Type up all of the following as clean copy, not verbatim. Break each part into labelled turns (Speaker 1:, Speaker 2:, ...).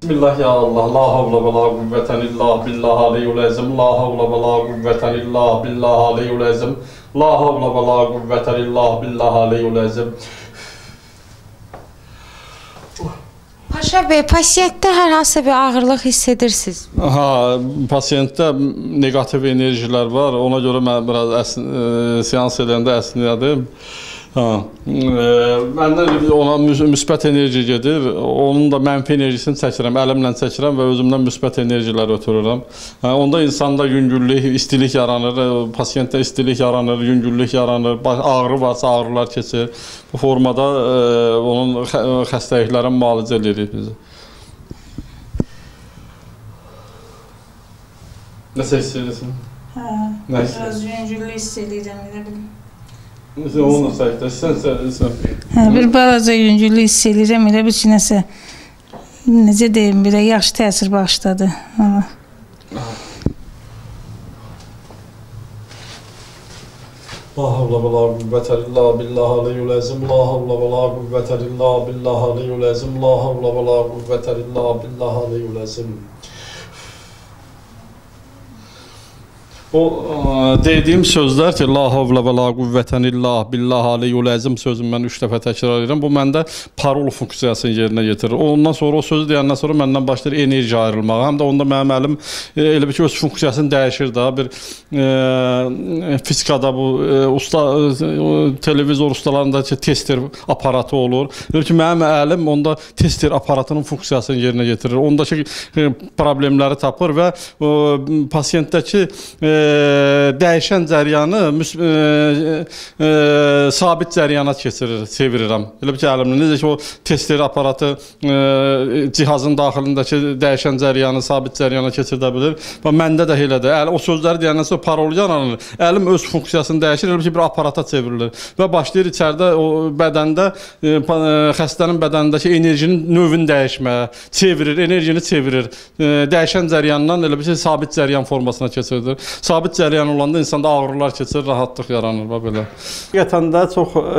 Speaker 1: Bismillah ya Allah, la havle ve la kuvveten illa billah aliyyul azim, la havle ve la kuvveten illa billah aliyyul azim, la havle ve la kuvveten illa billah aliyyul azim.
Speaker 2: Paşa bəy, pasiyentdə hər hansı bir ağırlıq hiss edirsiniz?
Speaker 1: Pasiyentdə negativ enerjilər var, ona görə mən biraz seans edəndə əsnədim. Məndən ona müsbət enerji gedir, onun da mənfi enerjisini çəkirəm, əlimlə çəkirəm və özümdən müsbət enerjilər ötürürəm. Onda insanda yüngüllük, istilik yaranır, pasiyentdə istilik yaranır, yüngüllük yaranır, ağrı varsa ağrılar keçir. Bu formada onun xəstəliklərin müalicə edirik bizi. Nəsə hiss edirsən?
Speaker 3: Biraz yüngüllük hiss edirəm, elə bilim.
Speaker 1: Onu səhvdə, sən.
Speaker 3: Bir balaca yüngüllük hiss edirəm, elə bil ki, nəsə, necə deyim, belə yaxşı təsir başladı.
Speaker 1: La havle ve la kuvvete illa billah aliyyul azim, la havle ve la kuvvete illa billah aliyyul azim, la havle ve la kuvvete illa billah aliyyul azim. O dediyim sözlər ki, la havle və la quvvətən illah billah aliyyul azim sözünü mən 3 dəfə təkrar edirəm. Bu məndə parol funksiyasını yerinə yetirir. Ondan sonra o sözü deyəndən sonra məndən başlayır enerji ayrılmağa. Həm də onda mənim əlim elə bir ki, öz funksiyasını dəyişir də. Bir fizikada bu televizor ustalarında tester aparatı olur. Elə ki, mənim əlim onda tester aparatının funksiyasını yerinə yetirir. Ondakı problemləri tapır və pasiyentdəki dəyişən cəryanı sabit cəryana çevirirəm. Elə bir ki, əlimlə necə ki, o tester aparatı cihazın daxilindəki dəyişən cəryanı sabit cəryana keçirdə bilir. Və məndə də elədir. O sözləri deyəndən sonra parol yaranır. Əlim öz funksiyasını dəyişir, elə bir ki, bir aparata çevrilir. Və başlayır içəridə, o bədəndə, xəstənin bədənindəki enerjinin növünü dəyişməyə, çevirir, enerjini çevirir. Dəyişən cəryandan elə bir ki, sabit cəryan formasına keçirilir. Sabit cəryan olanda insanda ağrılar keçir, rahatlıq yaranır və belə. Həqiqətən də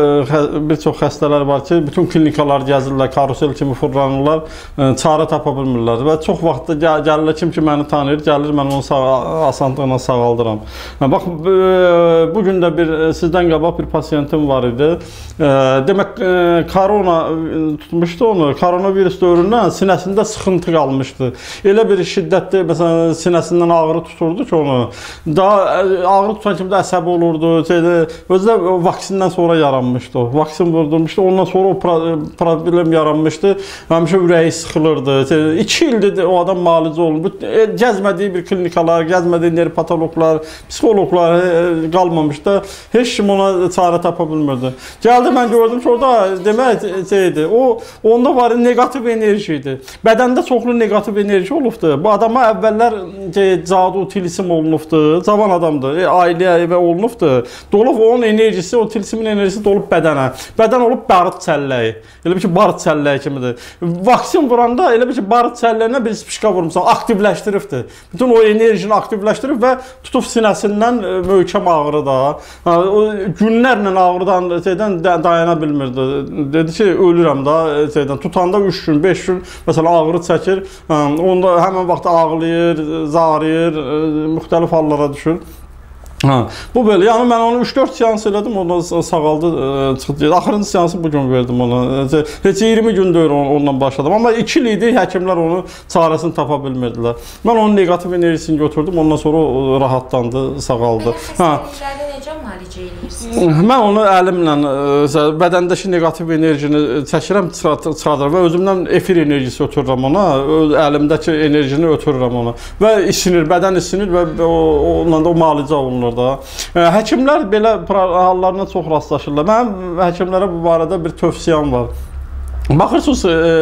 Speaker 1: bir çox xəstələr var ki, bütün klinikalar gəzirlər, karusel kimi fırlanırlar, çarə tapa bilmirlər və çox vaxt gəlirlər, kim ki məni tanıyır, gəlir, mən onu asanlıqla sağaldıram. Bax, bugün də sizdən qabaq bir pasiyentim var idi. Demək, korona tutmuşdu onu, koronavirus dövründən sinəsində sıxıntı qalmışdı. Elə bir şiddətli, məsələn, sinəsindən ağrı tuturdu ki onu, daha ağrı tutan kimi də əsəbi olurdu. Özü də vaksindən sonra yaranmışdı. Vaksin vurdurmuşdu. Ondan sonra o problem yaranmışdı. Həmişə ürəyi sıxılırdı. 2 ildir o adam müalicə olunur. Gəzmədiyi bir klinikalar, gəzmədiyi neyropatologlar, psixologlar qalmamışdı. Heç kim ona çarə tapa bilmirdi. Gəldi, mən gördüm ki, orada demək şeydi. Onda var negativ enerji idi. Bədəndə çoxlu negativ enerji olubdu. Bu adama əvvəllər cadu, tilisim olunubdu. Cavan adamdır, ailəyə, evə olunubdur. Dolub onun enerjisi, o tilsimin enerjisi dolub bədənə. Bədən olub barıt çəlləyi. Elə bir ki, barıt çəlləyi kimidir. Vaksin vuranda elə bir ki, barıt çəlləyinə bir spişka vurmuşsan, aktivləşdiribdir. Bütün o enerjini aktivləşdirib və tutub sinəsindən möhkəm ağrı da. Günlərlə ağrıdan dayana bilmirdi. Dedi ki, ölürəm da, tutanda 3 gün, 5 gün məsələn ağrı çəkir. Onda həmən vaxt ağlayır, zarıyır, müxtəlif hallara düşür. Bu belə, yəni mən onu 3-4 seans elədim, ondan sağaldı, çıxdı. Axırıncı seansı bugün verdim ona. Heç 20 gün deyir ondan başladım. Amma 2 il idi, həkimlər onu çarəsini tapa bilmirdilər. Mən onun negativ enerjisini götürdüm, ondan sonra o rahatlandı, sağaldı.
Speaker 2: Xəstəliklərdə necə müalicə edirsiniz?
Speaker 1: Mən onu əlimlə, bədəndəki negativ enerjini çəkirəm, çıxardıram və özümdən efir enerjisi ötürürəm ona, əlimdəki enerjini ötürürəm ona. Və isinir, bədən isinir və onunla da o müalicə olunur. Həkimlər belə hallarına çox rastlaşırlar. Mənim həkimlərə bu barədə bir tövsiyəm var. Baxırsınız,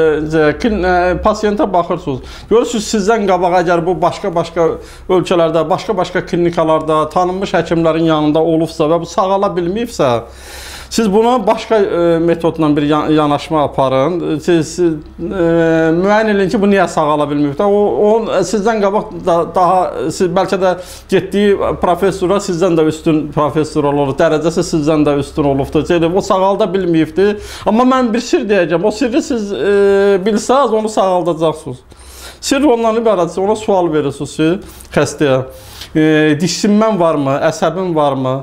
Speaker 1: pasiyentə baxırsınız. Görürsünüz, sizdən qabaq əgər bu başqa-başqa ölkələrdə, başqa-başqa klinikalarda tanınmış həkimlərin yanında olubsa və bu sağala bilməyibsə, siz buna başqa metodla bir yanaşma aparın. Siz müəyyən edin ki, bu niyə sağala bilməyib? Sizdən qabaq daha, bəlkə də getdiyi professora sizdən də üstün professor olur, dərəcəsi sizdən də üstün olubdur. O sağalda bilməyibdir. Amma mən bir sir deyəcəm, o sirri siz bilsəz, onu sağaldacaqsınız. Sirr ondan ibarətdir. Ona sual verirsiniz ki, xəstəyə. Dişsinmən varmı, əsəbin varmı?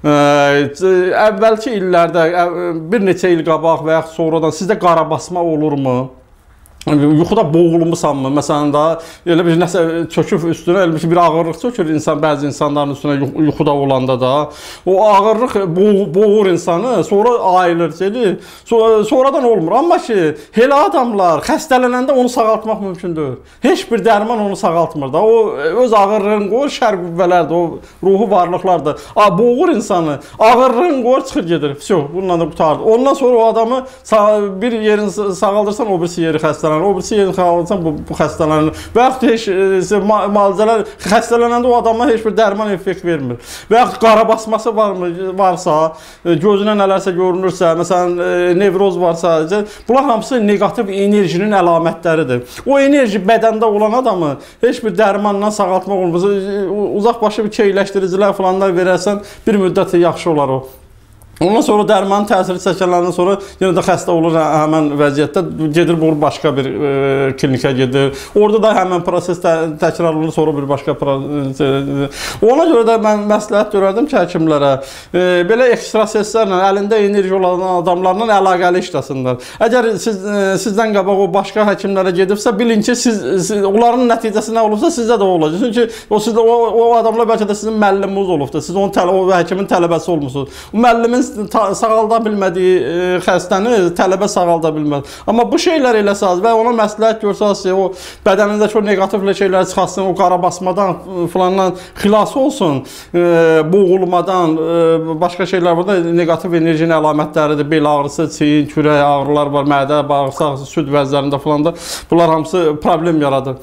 Speaker 1: Əvvəlki illərdə, bir neçə il qabaq və yaxud sonradan sizdə qarabasma olurmu? Yuxuda boğulmusanmı? Məsələn da elə bir nəsə çöküb üstünə, elə bir ağırlıq çökür bəzi insanların üstünə yuxuda olanda da. O ağırlıq boğur insanı, sonra ayılır, gelir. Sonradan olmur. Amma ki, elə adamlar xəstələnəndə onu sağaltmaq mümkündür. Heç bir dərman onu sağaltmır da. O öz ağırlığını qoyur, şər qüvvələrdir, o ruhu varlıqlardır. Boğur insanı, ağırlığını qoyur, çıxır gedir. Bununla da qutardı. Ondan sonra o adamı bir yerini sağaldırsan, o birisi yeri xəstələnir. O birisi yerini sağaldırsan, bu xəstələnir. Və yaxud heç müalicələr xəstələnəndə o adamlar heç bir dərman effekt vermir. Və yaxud qara basması varsa, gözünə nələrsə görünürsə, məsələn, nevroz varsa, bunlar hamısı negativ enerjinin əlamətləridir. O enerji bədəndə olan adamı heç bir dərmanla sağaltmaq olmaz. Uzaqbaşı bir keyləşdiricilər falanlar verərsən, bir müddət yaxşı olar o. Ondan sonra dərmanın təsiri çəkələndən sonra yenə də xəstə olur həmən vəziyyətdə, gedir başqa bir klinikə gedir. Orada da həmən proses təkrar olunur, sonra bir başqa proses. Ona görə də mən məsləhət görərdim ki, həkimlərə belə ekstrasenslərlə, əlində enerji olan adamlarla əlaqəli işləsinlər. Əgər sizdən qabaq o başqa həkimlərə gedibsə, bilin ki, onların nəticəsi nə olubsa, sizdə də olacaq. Çünki o adamlar bəlkə də sizin müəlliminiz olubdur, siz o həkimin tələbəsi olmuşsunuz. O müəllimin sağalda bilmədiyi xəstəni tələbə sağalda bilməz. Amma bu şeylər eləsəz və ona məsləhət görsəz ki, o bədənindəki o negativ şeyləri çıxartsın, o qarabasmadan falandan xilas olsun, boğulmadan, başqa şeylər burada negativ enerjinin əlamətləridir. Bel ağrısı, çiyin, kürək ağrılar var, mədə, bağırsaq, süd vəzlərində falan da bunlar hamısı problem yaradır.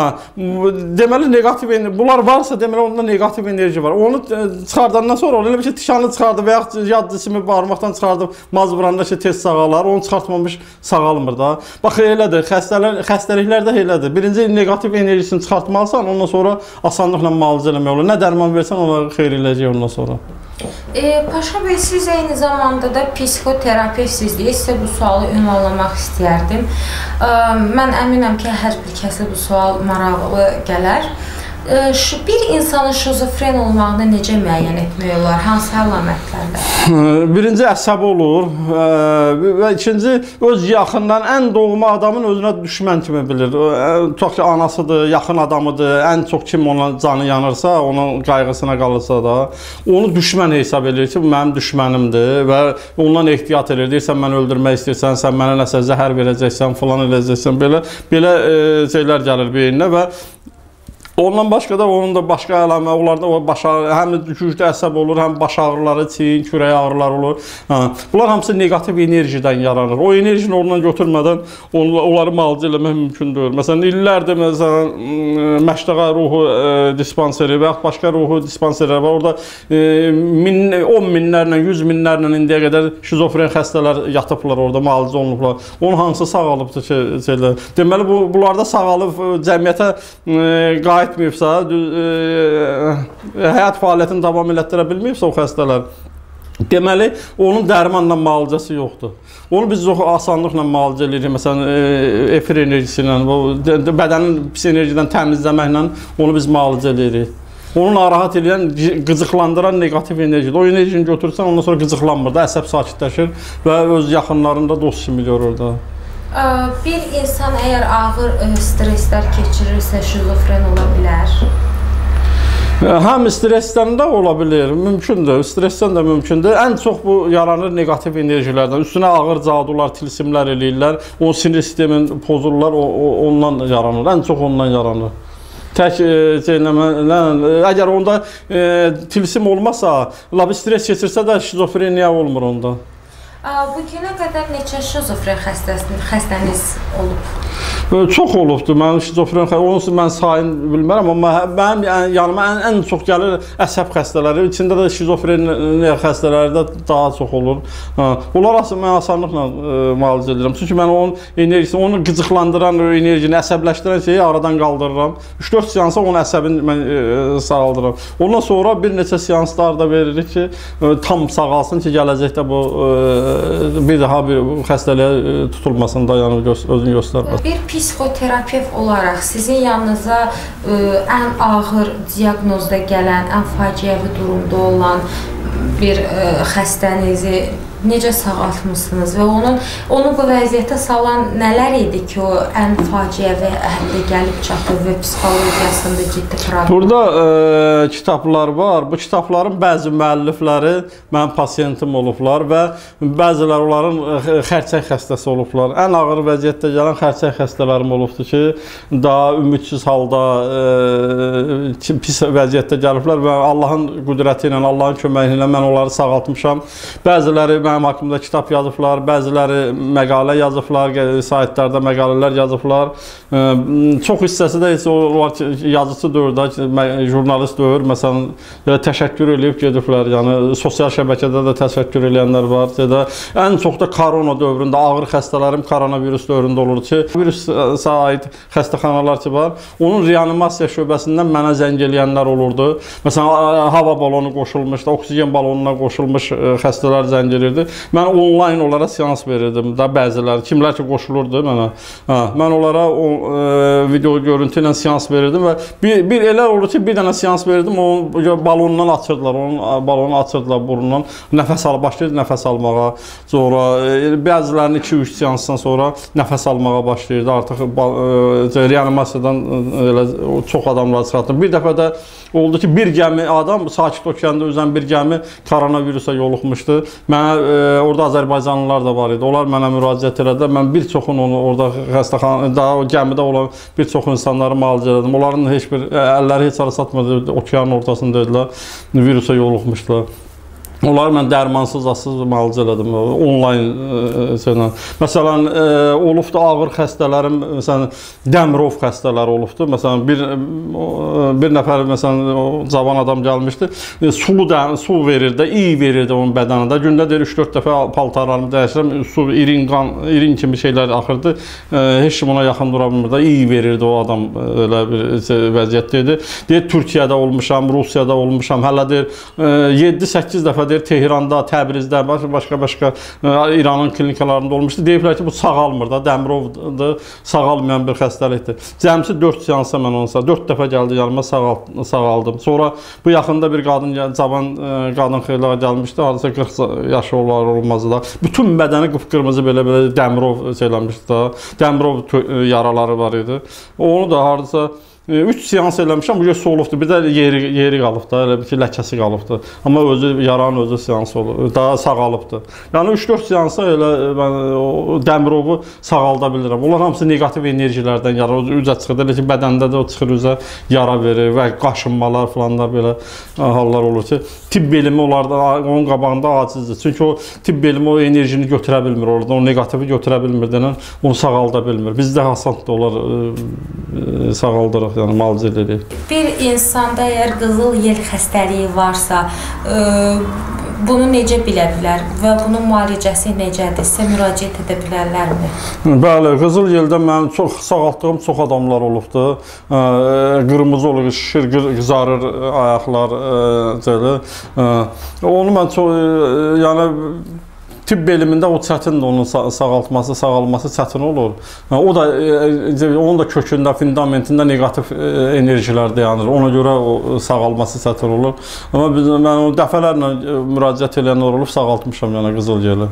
Speaker 1: Deməli negativ enerji, bunlar varsa deməli onda negativ enerji var. Onu çıxardandan sonra elə bir şey tikanı çıxardı və yaxud yad cismi barmaqdan çıxardıb maz vuranda ki, tez sağalar, onu çıxartmamış sağalmır da. Bax, elədir, xəstəliklərdə elədir. Birinci negativ enerjisini çıxartmalısan, ondan sonra asanlıqla müalicə eləmək olur. Nə dərman versən, ona xeyir eləyəcək ondan sonra.
Speaker 2: Paşa bəy, siz eyni zamanda da psixoterapevtsiniz deyə sizə bu sualı ünvanlamaq istəyərdim. Mən əminəm ki, hər bir kəsə bu sual maraqlı gələr. Bir insanın şizofren olmağını necə müəyyən etmək olar? Hansı əlamətlərdə?
Speaker 1: Birinci əsəb olur və ikinci öz yaxından ən doğma adamın özünə düşmən kimi bilir. Tutaq ki, anasıdır, yaxın adamıdır, ən çox kim ona canı yanırsa, onun qayğısına qalırsa da, onu düşmən hesab edir ki, bu mənim düşmənimdir və ondan ehtiyat edir. Deyirsən, mən öldürmək istəyirsən, sən mənə nəsə zəhər verəcəksən, falan eləyəcəksən, belə şeylər gəlir beyninə və ondan başqa da onun da başqa əlamə, onlarda o həm güclü əsəb olur, həm baş ağrıları, çiyin, kürək ağrıları olur. Bunlar hamısı negativ enerjidən yaranır. O enerjini oradan götürmədən onları müalicə eləmək mümkün deyil. Məsələn, illərdir Məştaqa ruhu dispanseri və yaxud başqa ruhu dispanserlər var. Orada 10 minlərlə, 100 minlərlə indiyə qədər şizofren xəstələr yatıblar orada, müalicə olunublar. Onun hansı sağalıbdır ki, deməli, bunlarda sağalıb cəmiyyətə qayıtmayıbsa, həyat fəaliyyətini davam elətdirə bilməyibsə o xəstələr, deməli, onun dərmanla müalicəsi yoxdur. Onu biz çox asanlıqla müalicə edirik. Məsələn, efir enerjisi ilə, bədənin pis enerjidən təmizləməklə onu biz müalicə edirik. Onu narahat edən, qıcıqlandıran negativ enerjidir. O enerjini götürürsən, ondan sonra qıcıqlanmır da, əsəb sakitləşir və öz yaxınlarını da dost kimi görür da.
Speaker 2: Bir insan əgər ağır streslər keçirirsə, şizofren ola bilər?
Speaker 1: Həm stressdən də ola bilir, mümkündür, stressdən də mümkündür. Ən çox bu yaranır negativ enerjilərdən. Üstünə ağır cadular, tilsimlər eləyirlər, o sinir sistemin pozurlar, ondan yaranır, ən çox ondan yaranır. Tək əgər onda tilsim olmasa, stres keçirsə də şizofreniya olmur onda.
Speaker 2: Bugünə qədər neçə şizofren xəstəniz olub?
Speaker 1: Çox olubdur. Mənim şizofren xəstələri, mən sayını bilmərəm, amma mənim yanıma ən çox gəlir əsəb xəstələri. İçində də şizofren xəstələri də daha çox olur. Onlar mən asanlıqla müalicə edirəm. Çünki mən onun enerjisini, onu qıcıqlandıran enerjini, əsəbləşdirən şeyi aradan qaldırıram. 3-4 seansa onun əsəbini mən sağaldıram. Ondan sonra bir neçə seanslar da veririk ki, tam sağalsın ki, gələcəkdə bu bir daha bir xəstəliyə tutulmasında özünü göstərmez.
Speaker 2: Bir psixoterapevt olaraq sizin yanınıza ən ağır diaqnozda gələn, ən faciəvi durumda olan bir xəstənizi necə sağaltmısınız və onu bu vəziyyətə salan nələr idi ki, o ən faciəvi əhəldə gəlib çatıb və psixologiyasında ciddi problem?
Speaker 1: Burada kitablar var. Bu kitabların bəzi müəllifləri mənim pasiyentim olublar və bəziləri onların xərçəng xəstəsi olublar. Ən ağır vəziyyətdə gələn xərçəng xəstələrim olubdur ki, daha ümidsiz halda pis vəziyyətdə gəliblər və Allahın qüdrəti ilə, Allahın köməyi ilə mən onları sağaltmışam. Bəziləri mənim haqqımda kitab yazıblar, bəziləri məqalə yazıblar, saytlarda məqalələr yazıblar. Çox hissəsi də heç onlar yazıcı deyil da, jurnalist deyil. Məsələn, təşəkkür edib gediblər. Yəni sosial şəbəkədə də təşəkkür edənlər var. Ən çox da korona dövründə ağır xəstələrim koronavirus dövründə olur ki, virusa aid xəstəxanalar ki var. Onun reanimasiya şöbəsindən mənə zəng eləyənlər olurdu. Məsələn, hava balonu qoşulmuşdu, oksigen balonuna qoşulmuş xəstələr zəng elirdi. Mən onlayn onlara seans verirdim da bəziləri, kimlər ki qoşulurdu mənə. Mən onlara video görüntü ilə seans verirdim və bir elə oldu ki, bir dənə seans verirdim, onu balonundan açırdılar, onun balonu açırdılar burnundan, nəfəs alıb başlayırdı nəfəs almağa. Sonra bəzilərinin 2-3 seansdan sonra nəfəs almağa başlayırdı. Artıq reanimasiyadan çox adamlar çıxartdı. Bir dəfə də oldu ki, bir gəmi adam Sakit Okeanda üzən bir gəmi koronavirusa yoluxmuşdu. Mənə orada Azərbaycanlılar da var idi. Onlar mənə müraciət elədilər. Mən bir çoxunu onu orada xəstəxanada, o gəmidə olan bir çox insanları müalicə elədim. Onların heç bir əlləri heç ara satmadı. Okeanın ortasında idilər. Virusa yoluxmuşdular. Onları mən dərmansız, azsız müalicə elədim, onlayn şeylə. Məsələn, olubdu ağır xəstələrim, məsələn, Dəmirov xəstələri olubdu. Məsələn, bir nəfər, məsələn, cavan adam gəlmişdi, su verirdi, iyi verirdi onun bədənində. Gündə deyir, 3-4 dəfə paltarlarımı dəyişirəm, su, irin kimi şeylər axırdı. Heç kim ona yaxın dura bilmirdi, iyi verirdi o adam, elə bir vəziyyətdə idi. Deyir, Türkiyədə olmuşam, Rusiyada olmuşam, hələ deyir, 7-8 dəfə Tehranda, Təbrizdə, başqa İranın klinikalarında olmuşdu. Deyiblər ki, bu sağalmır da, Dəmirovdur, sağalmayan bir xəstəlikdir. Cəmsi 4 seansa mən onsa, 4 dəfə gəldi yanıma, sağaldım. Sonra bu yaxında bir cavan qadın xeylağa gəlmişdi, hardasa 40 yaşı olmazdı da. Bütün bədəni qıpqırmızı belə Dəmirov şeyləmişdi da, Dəmirov yaraları var idi. Onu da hardasa 3 seans eləmişəm, bu göz olubdu, bir də yeri qalıbdı, elə bir ki, ləkəsi qalıbdı. Amma yaranın özü seansı olur, daha sağalıbdı. Yəni 3-4 seansa elə mən Dəmirovu sağalda bilirəm. Onlar hamısı negativ enerjilərdən yarar, üzə çıxır, elə ki, bədəndə də o çıxır, üzə yara verir və qaşınmalar falanlar belə hallar olur ki, tibb elmi onun qabağında acizdir. Çünki o tibb elmi o enerjini götürə bilmir orada, o negativi götürə bilmir denən, onu sağalda bilmir. Bizdə hasandır, onlar sağaldırıq. Yəni, müalicə edirik.
Speaker 2: Bir insanda əgər qızıl yel xəstəliyi varsa, bunu necə bilə bilər və bunun müalicəsi necədir? Sizə müraciət edə bilərlərmi?
Speaker 1: Bəli, qızıl yeldə mənim sağaltdığım çox adamlar olubdu. Qırmızı olur, şişir, qızarır ayaqlar. Onu mən çox, yəni, tibb elmində o çətindir, onun sağalması çətin olur. Onun da kökündə, fundamentində negativ enerjilər dayanır. Ona görə o sağalması çətin olur. Amma mən onu dəfələrlə müraciət edənlər olub, sağaltmışam yəni qızıl yeli.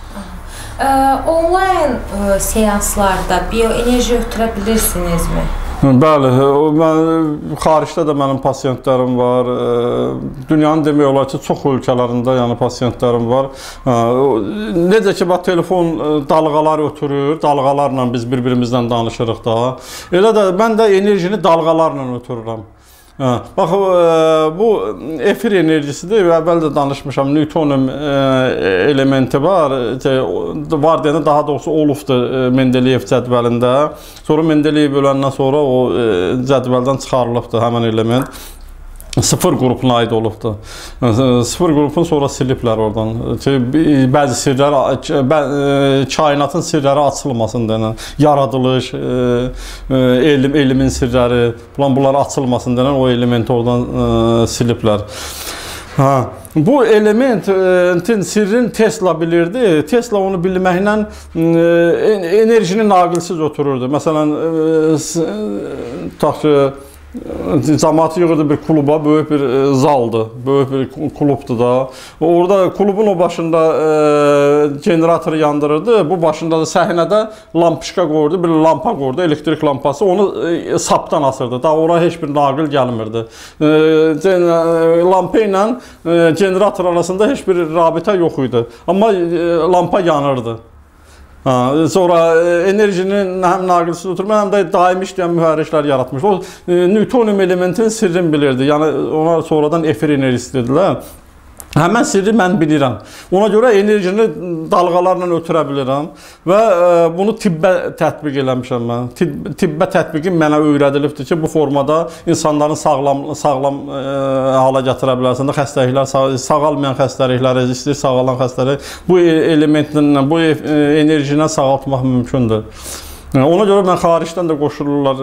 Speaker 2: Onlayn seanslarda bioenerji ötürə bilirsinizmi?
Speaker 1: Bəli, xaricdə də mənim pasiyentlərim var. Dünyanın demək olar ki, çox ölkələrində yəni pasiyentlərim var. Necə ki, telefon dalğalar ötürür, dalğalarla biz bir-birimizlə danışırıq da. Elə də mən də enerjini dalğalarla ötürürəm. Bax, bu efir enerjisidir. Əvvəl də danışmışam, newtonium elementi var. Var deyəndə daha doğrusu olubdur Mendeleyev cədvəlində. Sonra Mendeleyev öləndən sonra o cədvəldən çıxarılıbdır həmən element. Sıfır qrupuna aid olubdur. Sıfır qrupun sonra siliblər oradan. Bəzi sirlər, kainatın sirləri açılmasın denən, yaradılış, elmin sirləri, bunlar açılmasın denən o elementi oradan siliblər. Bu elementin sirrini Tesla bilirdi. Tesla onu bilməklə enerjini naqilsiz otururdu. Məsələn, tutaq ki, cəmaat yığırdı bir kluba, böyük bir zaldır, böyük bir klubdur da. Orada klubun o başında generatoru yandırırdı, bu başında da səhnədə lampışka qoyurdu, bir lampa qoyurdu, elektrik lampası, onu sapdan asırdı. Daha ora heç bir naqil gəlmirdi. Lampa ilə generator arasında heç bir rabitə yox idi, amma lampa yanırdı. Sonra enerjinin həm naqilsiz oturma, həm də daimi işləyən mühərriklər yaratmış. O newtonium elementin sirrini bilirdi. Yəni ona sonradan efir enerjisi dedilər. Həmən sirri mən bilirəm. Ona görə enerjini dalğalarla ötürə bilirəm və bunu tibbə tətbiq eləmişəm mən. Tibbə tətbiqi mənə öyrədilibdir ki, bu formada insanların sağlam hala gətirə bilərsən də xəstəliklər, sağalmayan xəstəlikləri, istəyir sağalan xəstəlik bu elementlə, bu enerjinə sağaltmaq mümkündür. Ona görə mən xaricdən də qoşulurlar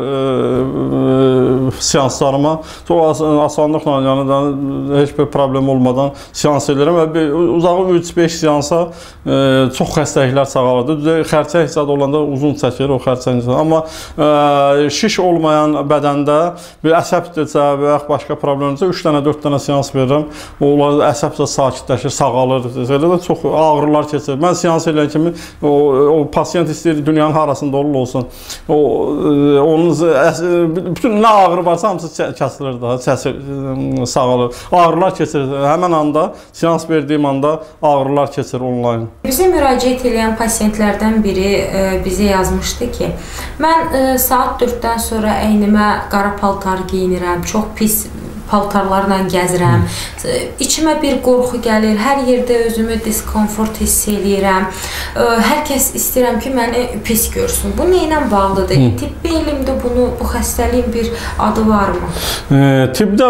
Speaker 1: seanslarıma. Çox asanlıqla, yəni heç bir problem olmadan seans edirəm və uzağı 3-5 seansa çox xəstəliklər sağalırdı. Xərçəng zad olanda uzun çəkir o xərçəng zad. Amma şiş olmayan bədəndə bir əsəbdirsə və yaxud başqa problemdirsə 3 dənə, 4 dənə seans verirəm. Onlar əsəb də sakitləşir, sağalır. Elə də çox ağrılar keçir. Mən seans eləyən kimi o pasiyent istəyir dünyanın harasında olursa olsun. Onun bütün nə ağrı varsa hamısı kəsilir daha, sağalır. Ağrılar keçir. Həmən anda, seans verdiyim anda ağrılar keçir onlayn.
Speaker 2: Bizə müraciət edən pasiyentlərdən biri bizə yazmışdı ki, mən saat 4-dən sonra əynimə qara paltar giyinirəm, çox pis paltarlarla gəzirəm, içimə bir qorxu gəlir, hər yerdə özümü diskomfort hiss edirəm, hər kəs istəyirəm ki, məni pis görsün. Bu nə ilə bağlıdır? Tibbi elmdə bu xəstəliyin bir adı varmı?
Speaker 1: Tibbdə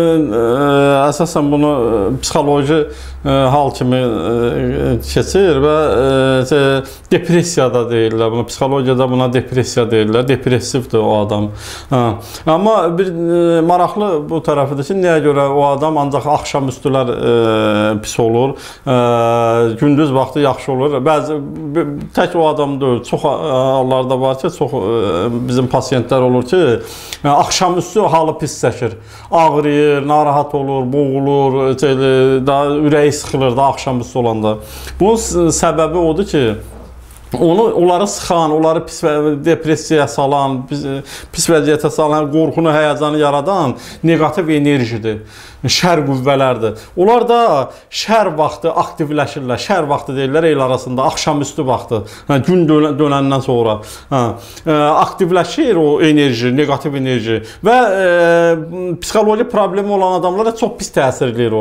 Speaker 1: əsasən bunu psixoloji hal kimi keçir və depressiyada deyirlər. Psixologiyada buna depressiya deyirlər. Depressivdir o adam. Amma bir maraqlı bu tərəfidir ki, nəyə görə o adam ancaq axşamüstülər pis olur, gündüz vaxtı yaxşı olur. Bəzi tək o adam deyil, çox hallarda var ki, çox bizim pasiyentlər olur ki, axşamüstü halı pis çəkir. Ağrıyır, narahat olur, boğulur, daha ürəyi sıxılır da axşamüstü olanda. Bunun səbəbi odur ki, onları sıxan, onları pis depressiyaya salan, pis vəziyyətə salan, qorxunu, həyəcanı yaradan negativ enerjidir, şər qüvvələrdir. Onlar da şər vaxtı aktivləşirlər, şər vaxtı deyirlər el arasında, axşamüstü vaxtı, gün dönəndən sonra aktivləşir o enerji, negativ enerji və psixoloji problemi olan adamlara çox pis təsir edir o.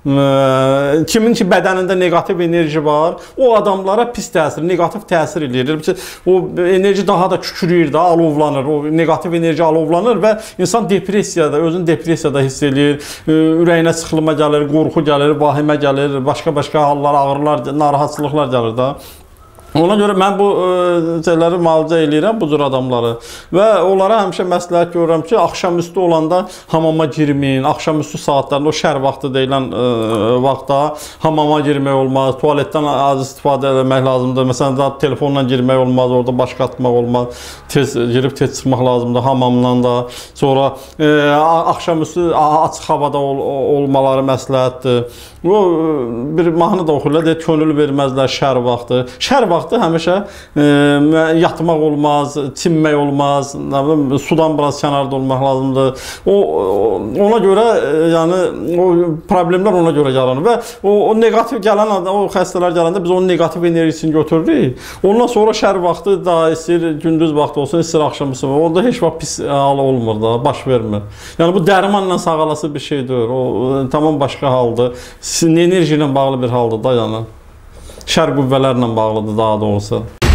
Speaker 1: Kimin ki bədənində negativ enerji var, o adamlara pis təsir, negativ təsir edir. O enerji daha da küçülür, da alovlanır, o negativ enerji alovlanır və insan depressiyada, özünü depressiyada hiss edir, ürəyinə sıxılma gəlir, qorxu gəlir, vahimə gəlir, başqa hallar, ağrılar, narahatçılıqlar gəlir da. Ona görə mən bu şeyləri müalicə eləyirəm, bu cür adamları və onlara həmişə məsləhət görürəm ki, axşamüstü olanda hamama girməyin, axşamüstü saatlarında, o şər vaxtı deyilən vaxtda hamama girmək olmaz, tualetdən az istifadə etmək lazımdır. Məsələn, telefonla girmək olmaz, orada baş qatmaq olmaz, tez girib tez çıxmaq lazımdır, hamamdan da. Sonra axşamüstü açıq havada olmaları məsləhətdir. Bir mahnı da oxuyurlar, deyir, könül verməzlər şər vaxtı. Şər vaxtı həmişə yatmaq olmaz, çinmək olmaz, sudan biraz kənarda olmaq lazımdır. Ona görə, yəni, o problemlər ona görə yaranır və o negativ gələn, o xəstələr gələndə biz onun negativ enerjisini götürürük. Ondan sonra şər vaxtı da istəyir, gündüz vaxtı olsun, istəyir axşamüstü, onda heç vaxt pis hal olmur da, baş vermir. Yəni, bu dərmanla sağalası bir şeydir, o tamam başqa haldır. Enerji ilə bağlı bir haldır da, yəni. Şər qüvvələrlə bağlıdır daha doğrusu.